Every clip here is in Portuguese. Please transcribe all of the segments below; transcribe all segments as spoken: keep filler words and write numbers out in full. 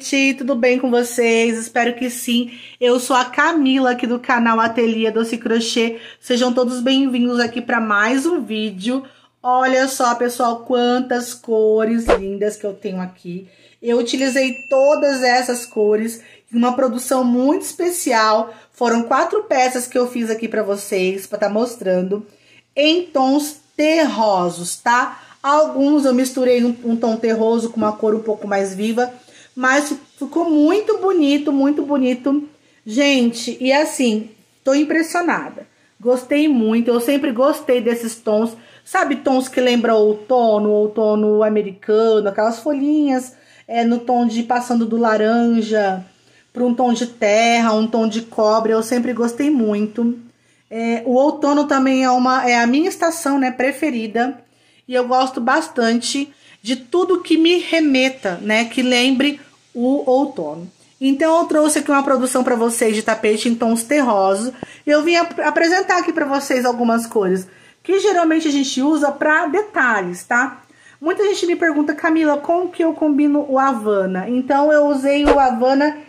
gente, tudo bem com vocês? Espero que sim. Eu sou a Camila aqui do canal Ateliê Doce Crochê. Sejam todos bem-vindos aqui para mais um vídeo. Olha só, pessoal, quantas cores lindas que eu tenho aqui. Eu utilizei todas essas cores em uma produção muito especial. Foram quatro peças que eu fiz aqui para vocês, para estar mostrando, em tons terrosos, tá? Alguns eu misturei um, um tom terroso com uma cor um pouco mais viva, mas ficou muito bonito, muito bonito. Gente, e assim, tô impressionada. Gostei muito, eu sempre gostei desses tons. Sabe, tons que lembram outono, outono americano, aquelas folhinhas é, no tom de passando do laranja para um tom de terra, um tom de cobre. Eu sempre gostei muito. É, o outono também é, uma, é a minha estação, né, preferida. E eu gosto bastante de tudo que me remeta, né, que lembre o outono. Então eu trouxe aqui uma produção para vocês de tapete em tons terrosos. E eu vim ap apresentar aqui para vocês algumas cores que geralmente a gente usa para detalhes, tá? Muita gente me pergunta, Camila, como que eu combino o Havana? Então eu usei o Havana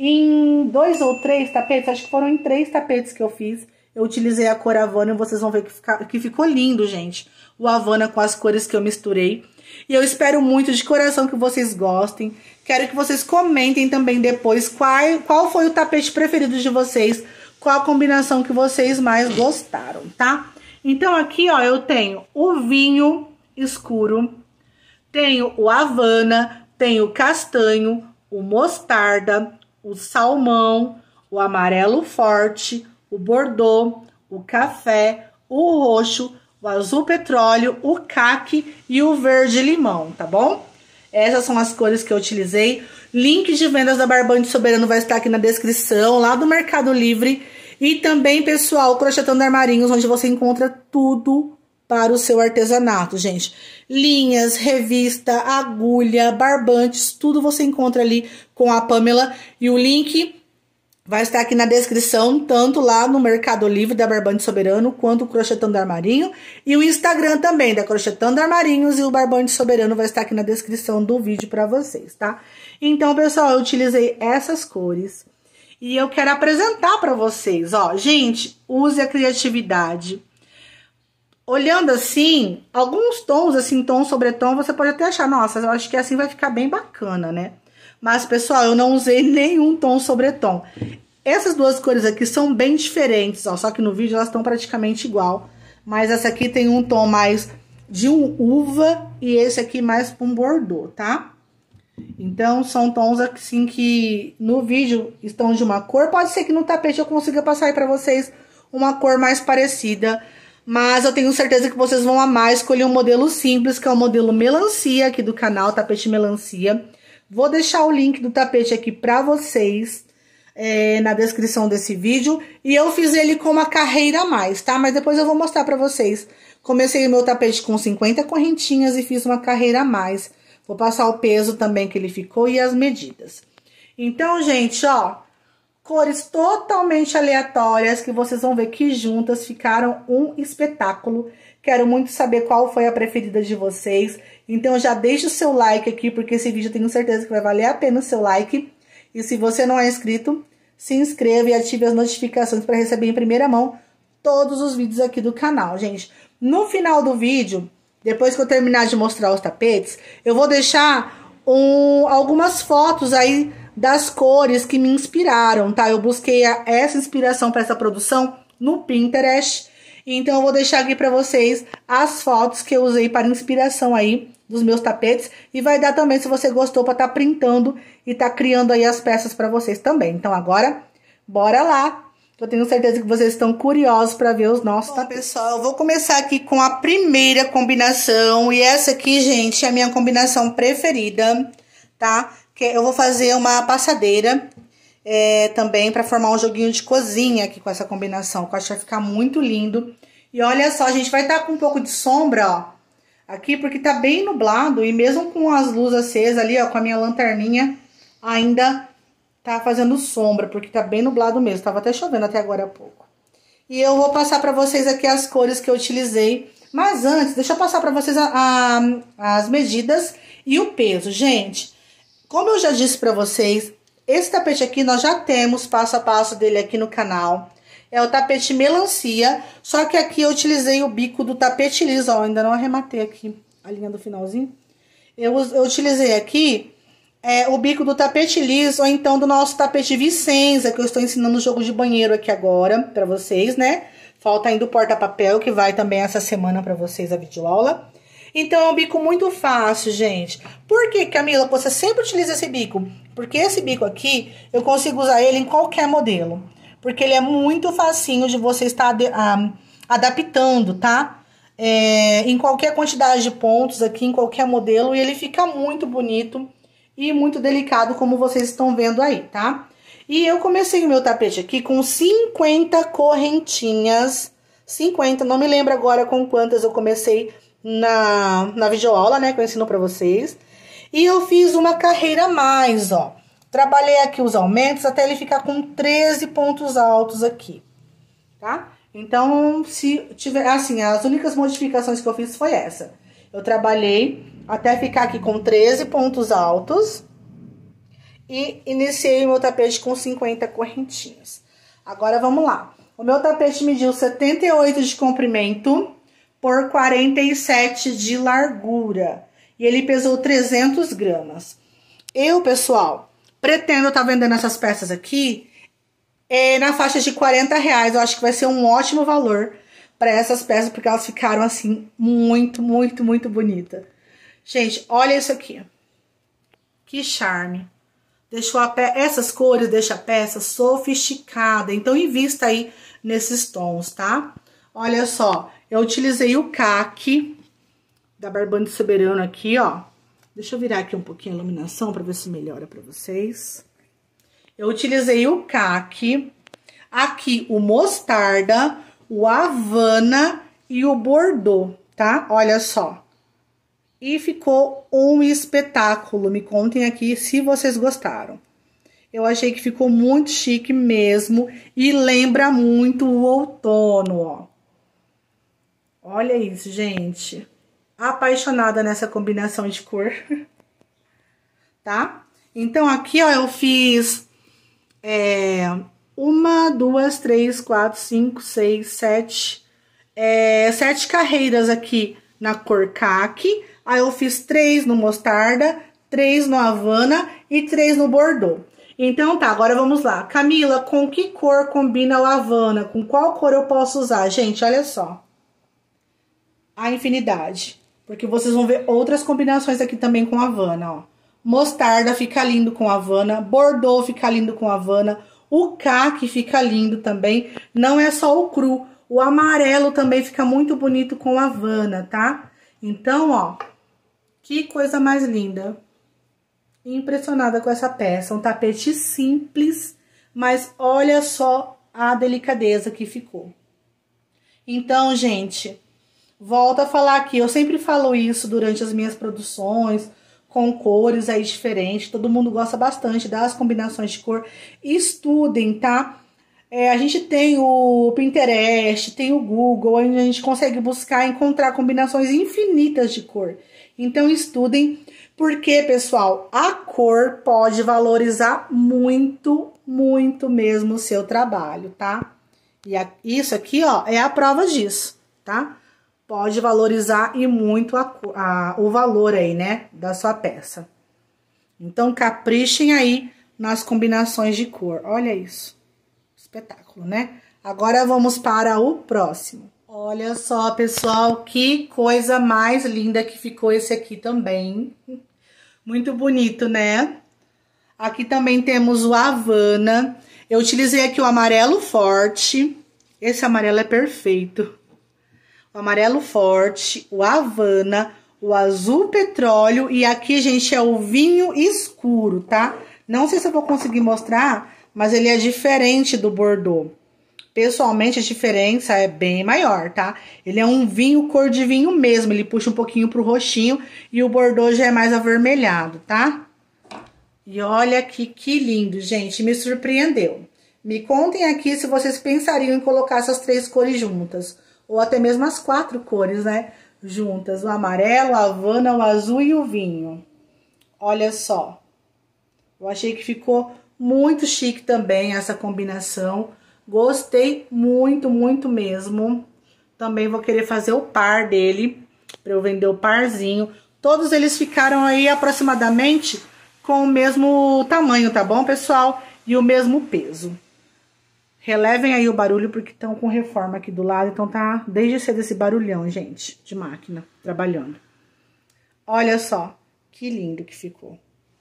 em dois ou três tapetes, acho que foram em três tapetes que eu fiz. Eu utilizei a cor Havana e vocês vão ver que, fica, que ficou lindo, gente. O Havana com as cores que eu misturei. E eu espero muito de coração que vocês gostem. Quero que vocês comentem também depois qual, qual foi o tapete preferido de vocês. Qual a combinação que vocês mais gostaram, tá? Então aqui, ó, eu tenho o vinho escuro. Tenho o Havana. Tenho o castanho. O mostarda. O salmão. O amarelo forte. O bordô, o café, o roxo, o azul petróleo, o caqui e o verde limão, tá bom? Essas são as cores que eu utilizei. Link de vendas da Barbante Soberano vai estar aqui na descrição, lá do Mercado Livre. E também, pessoal, Crochetando Armarinhos, onde você encontra tudo para o seu artesanato, gente. Linhas, revista, agulha, barbantes, tudo você encontra ali com a Pamela. E o link vai estar aqui na descrição, tanto lá no Mercado Livre da Barbante Soberano, quanto o Crochetando Armarinho. E o Instagram também, da Crochetando Armarinhos, e o Barbante Soberano vai estar aqui na descrição do vídeo para vocês, tá? Então, pessoal, eu utilizei essas cores. E eu quero apresentar para vocês, ó. Gente, use a criatividade. Olhando assim, alguns tons, assim, tom sobre tom, você pode até achar, nossa, eu acho que assim vai ficar bem bacana, né? Mas, pessoal, eu não usei nenhum tom sobre tom. Essas duas cores aqui são bem diferentes, ó. Só que no vídeo elas estão praticamente igual. Mas essa aqui tem um tom mais de um uva e esse aqui mais um bordô, tá? Então, são tons assim que no vídeo estão de uma cor. Pode ser que no tapete eu consiga passar aí pra vocês uma cor mais parecida. Mas eu tenho certeza que vocês vão amar escolher um modelo simples, que é o modelo melancia aqui do canal, tapete melancia. Vou deixar o link do tapete aqui pra vocês é, na descrição desse vídeo. E eu fiz ele com uma carreira a mais, tá? Mas depois eu vou mostrar pra vocês. Comecei o meu tapete com cinquenta correntinhas e fiz uma carreira a mais. Vou passar o peso também que ele ficou e as medidas. Então, gente, ó, cores totalmente aleatórias que vocês vão ver que juntas ficaram um espetáculo. Quero muito saber qual foi a preferida de vocês. Então já deixa o seu like aqui, porque esse vídeo eu tenho certeza que vai valer a pena o seu like. E se você não é inscrito, se inscreva e ative as notificações para receber em primeira mão todos os vídeos aqui do canal, gente. No final do vídeo, depois que eu terminar de mostrar os tapetes, eu vou deixar um, algumas fotos aí das cores que me inspiraram, tá? Eu busquei a, essa inspiração para essa produção no Pinterest. Então, eu vou deixar aqui pra vocês as fotos que eu usei para inspiração aí dos meus tapetes. E vai dar também, se você gostou, pra tá printando e tá criando aí as peças pra vocês também. Então, agora, bora lá. Eu tenho certeza que vocês estão curiosos pra ver os nossos Bom, tapetes. Pessoal, eu vou começar aqui com a primeira combinação. E essa aqui, gente, é a minha combinação preferida, tá? Que eu vou fazer uma passadeira. É, também para formar um joguinho de cozinha aqui com essa combinação, que eu acho que vai ficar muito lindo. E olha só, a gente vai estar tá com um pouco de sombra, ó, aqui, porque tá bem nublado, e mesmo com as luzes acesas ali, ó, com a minha lanterninha, ainda tá fazendo sombra, porque tá bem nublado mesmo, tava até chovendo até agora há pouco. E eu vou passar pra vocês aqui as cores que eu utilizei, mas antes, deixa eu passar pra vocês a, a, as medidas e o peso, gente. Como eu já disse pra vocês, esse tapete aqui nós já temos passo a passo dele aqui no canal. É o tapete melancia, só que aqui eu utilizei o bico do tapete liso, ó, ainda não arrematei aqui a linha do finalzinho. Eu, eu utilizei aqui é, o bico do tapete liso, ou então do nosso tapete Vicenza, que eu estou ensinando o jogo de banheiro aqui agora pra vocês, né? Falta ainda o porta-papel, que vai também essa semana pra vocês a videoaula. Então, é um bico muito fácil, gente. Por que, Camila, você sempre utiliza esse bico? Porque esse bico aqui, eu consigo usar ele em qualquer modelo. Porque ele é muito facinho de você estar ah, adaptando, tá? É, em qualquer quantidade de pontos aqui, em qualquer modelo. E ele fica muito bonito e muito delicado, como vocês estão vendo aí, tá? E eu comecei o meu tapete aqui com cinquenta correntinhas. cinquenta, não me lembro agora com quantas eu comecei na, na videoaula, né? Que eu ensino pra vocês. E eu fiz uma carreira a mais, ó. Trabalhei aqui os aumentos até ele ficar com treze pontos altos aqui, tá? Então, se tiver, assim, as únicas modificações que eu fiz foi essa. Eu trabalhei até ficar aqui com treze pontos altos e iniciei o meu tapete com cinquenta correntinhas. Agora, vamos lá. O meu tapete mediu setenta e oito de comprimento por quarenta e sete de largura. E ele pesou trezentos gramas. Eu, pessoal, pretendo estar vendendo essas peças aqui é, na faixa de quarenta reais. Eu acho que vai ser um ótimo valor para essas peças, porque elas ficaram, assim, muito, muito, muito bonitas. Gente, olha isso aqui. Que charme. Deixou a pe... Essas cores deixam a peça sofisticada. Então, invista aí nesses tons, tá? Olha só, eu utilizei o caque da Barbante Soberano aqui, ó. Deixa eu virar aqui um pouquinho a iluminação para ver se melhora para vocês. Eu utilizei o caque, aqui o mostarda, o Havana e o Bordeaux, tá? Olha só. E ficou um espetáculo. Me contem aqui se vocês gostaram. Eu achei que ficou muito chique mesmo e lembra muito o outono, ó. Olha isso, gente. Apaixonada nessa combinação de cor. Tá? Então, aqui, ó, eu fiz é, uma, duas, três, quatro, cinco, seis, sete, é, sete carreiras aqui na cor caque. Aí, eu fiz três no mostarda, três no Havana e três no Bordeaux. Então, tá, agora vamos lá. Camila, com que cor combina o Havana? Com qual cor eu posso usar? Gente, olha só. A infinidade. Porque vocês vão ver outras combinações aqui também com Havana, ó. Mostarda fica lindo com Havana. Bordeaux fica lindo com Havana. O caque fica lindo também. Não é só o cru. O amarelo também fica muito bonito com Havana, tá? Então, ó. Que coisa mais linda. Impressionada com essa peça. Um tapete simples, mas olha só a delicadeza que ficou. Então, gente, volto a falar aqui. Eu sempre falo isso durante as minhas produções, com cores aí diferentes. Todo mundo gosta bastante das combinações de cor. Estudem, tá? É, a gente tem o Pinterest, tem o Google, onde a gente consegue buscar e encontrar combinações infinitas de cor. Então, estudem. Porque, pessoal, a cor pode valorizar muito, muito mesmo o seu trabalho, tá? E a, isso aqui, ó, é a prova disso, tá? Pode valorizar e muito a, a, o valor aí, né, da sua peça. Então, caprichem aí nas combinações de cor. Olha isso. Espetáculo, né? Agora, vamos para o próximo. Olha só, pessoal, que coisa mais linda que ficou esse aqui também. Muito bonito, né? Aqui também temos o Havana. Eu utilizei aqui o amarelo forte. Esse amarelo é perfeito. O amarelo forte, o Havana, o azul petróleo e aqui, gente, é o vinho escuro, tá? Não sei se eu vou conseguir mostrar, mas ele é diferente do Bordeaux. Pessoalmente, a diferença é bem maior, tá? Ele é um vinho cor de vinho mesmo, ele puxa um pouquinho pro roxinho e o Bordeaux já é mais avermelhado, tá? E olha aqui que lindo, gente, me surpreendeu. Me contem aqui se vocês pensariam em colocar essas três cores juntas, ou até mesmo as quatro cores, né, juntas. O amarelo, a Havana, o azul e o vinho. Olha só. Eu achei que ficou muito chique também essa combinação. Gostei muito, muito mesmo. Também vou querer fazer o par dele, para eu vender o parzinho. Todos eles ficaram aí aproximadamente com o mesmo tamanho, tá bom, pessoal? E o mesmo peso. Relevem aí o barulho, porque estão com reforma aqui do lado. Então tá desde cedo esse barulhão, gente, de máquina, trabalhando. Olha só, que lindo que ficou.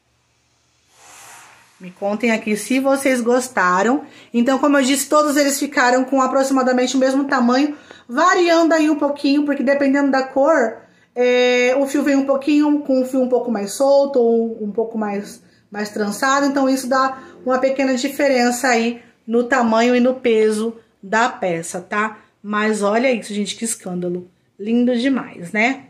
Me contem aqui se vocês gostaram. Então, como eu disse, todos eles ficaram com aproximadamente o mesmo tamanho, variando aí um pouquinho, porque dependendo da cor, é, o fio vem um pouquinho com o fio um pouco mais solto ou um pouco mais, mais trançado. Então, isso dá uma pequena diferença aí no tamanho e no peso da peça, tá? Mas olha isso, gente, que escândalo. Lindo demais, né?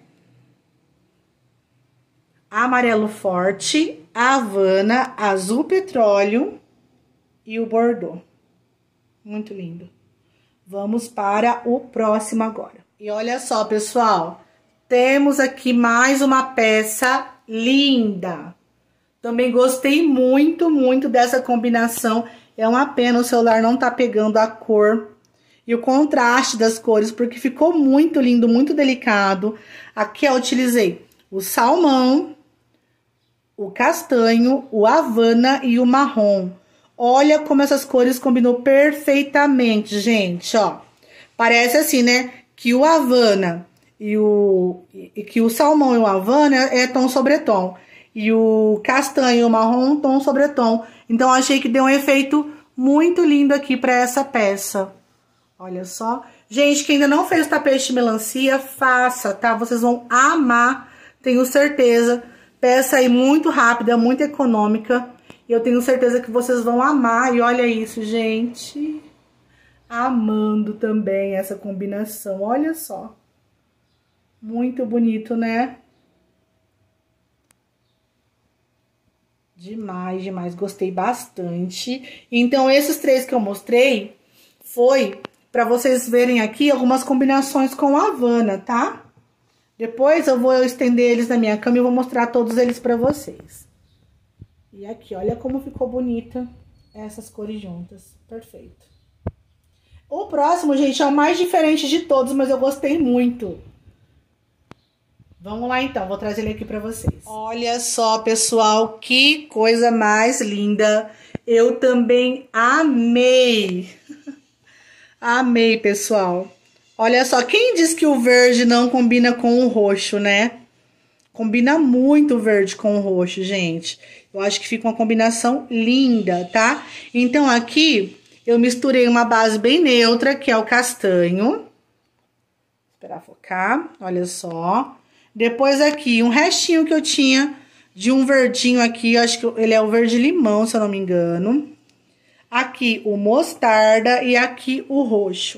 Amarelo forte, Havana, azul petróleo e o bordô. Muito lindo. Vamos para o próximo agora. E olha só, pessoal, temos aqui mais uma peça linda. Também gostei muito, muito dessa combinação. É uma pena o celular não tá pegando a cor e o contraste das cores, porque ficou muito lindo, muito delicado. Aqui eu utilizei o salmão, o castanho, o Havana e o marrom. Olha como essas cores combinou perfeitamente, gente, ó. Parece assim, né, que o Havana e o e que o salmão e o Havana é tom sobre tom. E o castanho e o marrom, tom sobre tom. Então, achei que deu um efeito muito lindo aqui para essa peça. Olha só. Gente, que ainda não fez o tapete de melancia, faça, tá? Vocês vão amar, tenho certeza. Peça aí muito rápida, muito econômica. E eu tenho certeza que vocês vão amar. E olha isso, gente. Amando também essa combinação. Olha só. Muito bonito, né? Demais, demais. Gostei bastante. Então, esses três que eu mostrei foi para vocês verem aqui algumas combinações com a Havana, tá? Depois eu vou estender eles na minha cama e vou mostrar todos eles para vocês. E aqui, olha como ficou bonita essas cores juntas. Perfeito. O próximo, gente, é o mais diferente de todos, mas eu gostei muito. Vamos lá, então. Vou trazer ele aqui pra vocês. Olha só, pessoal, que coisa mais linda. Eu também amei. Amei, pessoal. Olha só, quem diz que o verde não combina com o roxo, né? Combina muito o verde com o roxo, gente. Eu acho que fica uma combinação linda, tá? Então, aqui, eu misturei uma base bem neutra, que é o castanho. Vou esperar focar, olha só. Depois aqui, um restinho que eu tinha de um verdinho aqui, eu acho que ele é o verde limão, se eu não me engano. Aqui o mostarda e aqui o roxo.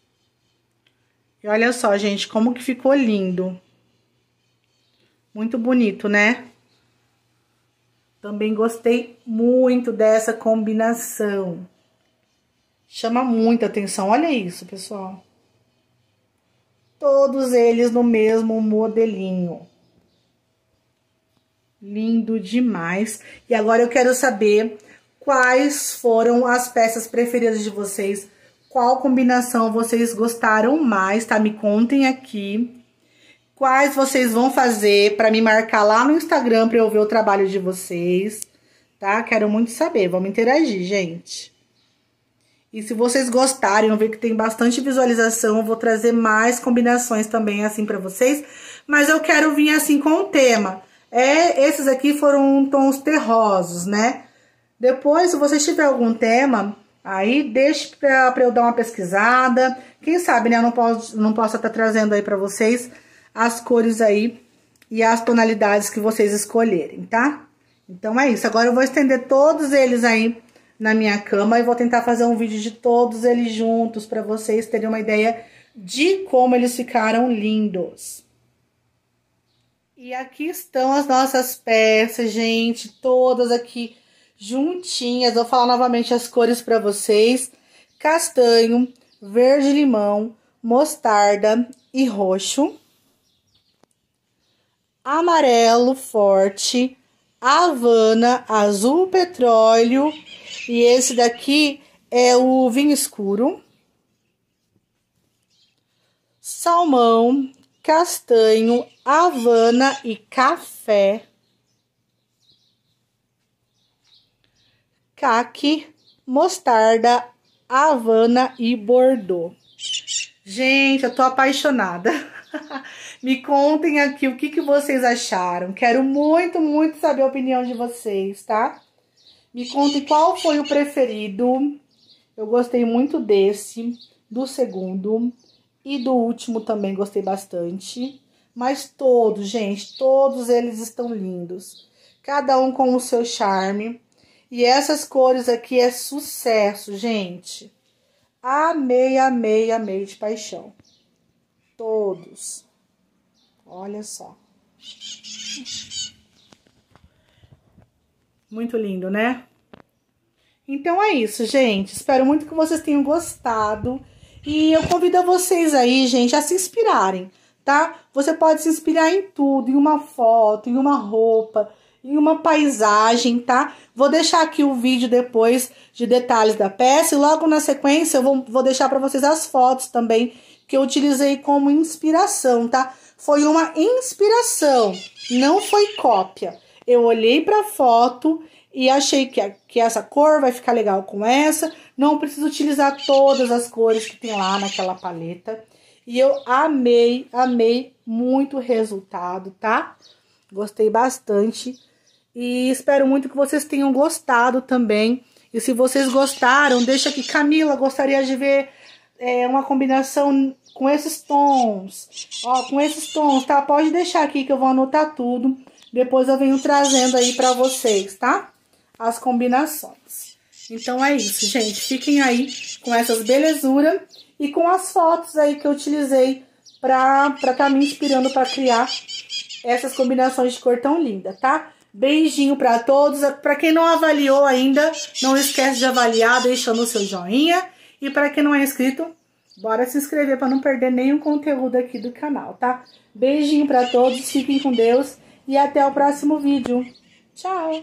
E olha só, gente, como que ficou lindo. Muito bonito, né? Também gostei muito dessa combinação. Chama muita atenção, olha isso, pessoal. Todos eles no mesmo modelinho. Lindo demais. E agora eu quero saber quais foram as peças preferidas de vocês. Qual combinação vocês gostaram mais, tá? Me contem aqui. Quais vocês vão fazer para me marcar lá no Instagram para eu ver o trabalho de vocês, tá? Quero muito saber. Vamos interagir, gente. E se vocês gostarem, eu ver que tem bastante visualização, eu vou trazer mais combinações também assim pra vocês. Mas eu quero vir assim com o tema. É, esses aqui foram tons terrosos, né? Depois, se vocês tiverem algum tema, aí deixe pra, pra eu dar uma pesquisada. Quem sabe, né? Eu não posso não posso estar trazendo aí pra vocês as cores aí e as tonalidades que vocês escolherem, tá? Então é isso. Agora eu vou estender todos eles aí na minha cama e vou tentar fazer um vídeo de todos eles juntos para vocês terem uma ideia de como eles ficaram lindos. E aqui estão as nossas peças, gente, todas aqui juntinhas. Vou falar novamente as cores para vocês: castanho, verde limão, mostarda e roxo, amarelo forte, Havana, azul petróleo. E esse daqui é o vinho escuro. Salmão, castanho, Havana e café. Caqui, mostarda, Havana e Bordeaux. Gente, eu tô apaixonada. Me contem aqui o que, que vocês acharam. Quero muito, muito saber a opinião de vocês, tá? Me contem qual foi o preferido. Eu gostei muito desse, do segundo e do último também gostei bastante. Mas todos, gente, todos eles estão lindos. Cada um com o seu charme. E essas cores aqui é sucesso, gente. Amei, amei, amei de paixão. Todos. Olha só. Muito lindo, né? Então é isso, gente. Espero muito que vocês tenham gostado. E eu convido vocês aí, gente, a se inspirarem, tá? Você pode se inspirar em tudo, em uma foto, em uma roupa, em uma paisagem, tá? Vou deixar aqui o vídeo depois de detalhes da peça e logo na sequência eu vou, vou deixar para vocês as fotos também que eu utilizei como inspiração, tá? Foi uma inspiração, não foi cópia. Eu olhei para a foto e achei que, que essa cor vai ficar legal com essa. Não preciso utilizar todas as cores que tem lá naquela paleta. E eu amei, amei muito o resultado, tá? Gostei bastante. E espero muito que vocês tenham gostado também. E se vocês gostaram, deixa aqui. Camila, gostaria de ver é, uma combinação com esses tons. Ó, com esses tons, tá? Pode deixar aqui que eu vou anotar tudo. Depois eu venho trazendo aí pra vocês, tá? As combinações. Então é isso, gente. Fiquem aí com essas belezuras e com as fotos aí que eu utilizei pra estar tá me inspirando pra criar essas combinações de cor tão linda, tá? Beijinho pra todos. Pra quem não avaliou ainda, não esquece de avaliar deixando o seu joinha. E pra quem não é inscrito, bora se inscrever pra não perder nenhum conteúdo aqui do canal, tá? Beijinho pra todos, fiquem com Deus e até o próximo vídeo. Tchau!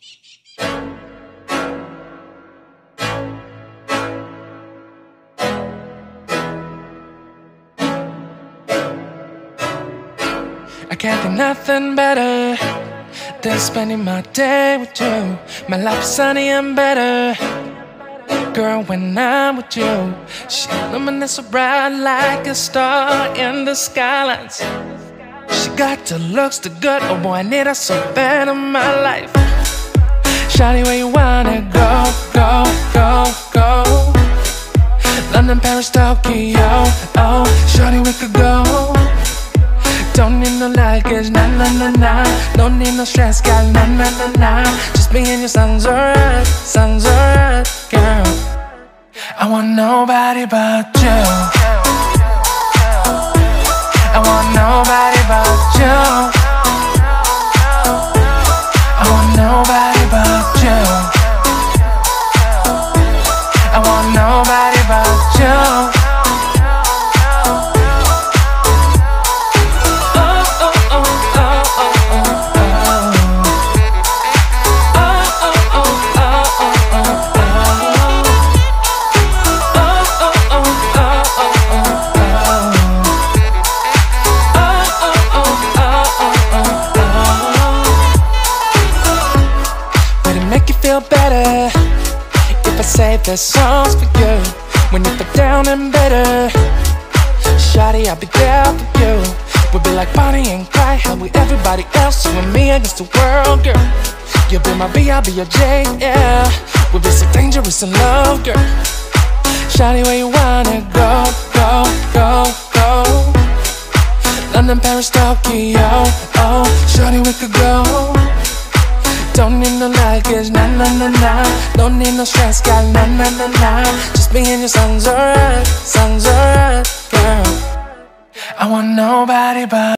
I can't think nothing better than spending my day with you. My life is sunny and better, girl, when I'm with you. She illuminates so bright like a star in the skylines. She got the looks, the good, oh boy, I need her so bad in my life. Shawty, where you wanna go, go, go, go? London, Paris, Tokyo, oh, shawty, we could go. Don't need no luggage, nah, nah, nah, nah. Don't need no stress, girl, nah, nah, nah, nah. Just me and you sounds alright, sounds alright, girl. I want nobody but you. I want nobody but you. I want nobody but you. I want nobody but you. Better if I say the songs for you when you feel down and bitter. Shawty, I'll be there for you. We'll be like Bonnie and Clyde, how we everybody else, you and me against the world, girl. You'll be my B, I'll be your J, yeah. We'll be so dangerous in love, girl. Shawty, where you wanna go, go, go, go? London, Paris, Tokyo, oh, shawty, we could go. Don't need no luggage, nah, nah, nah, nah. Don't need no stress, girl, nah, nah, nah, nah. Just me and you sounds alright, sounds alright, girl. I want nobody but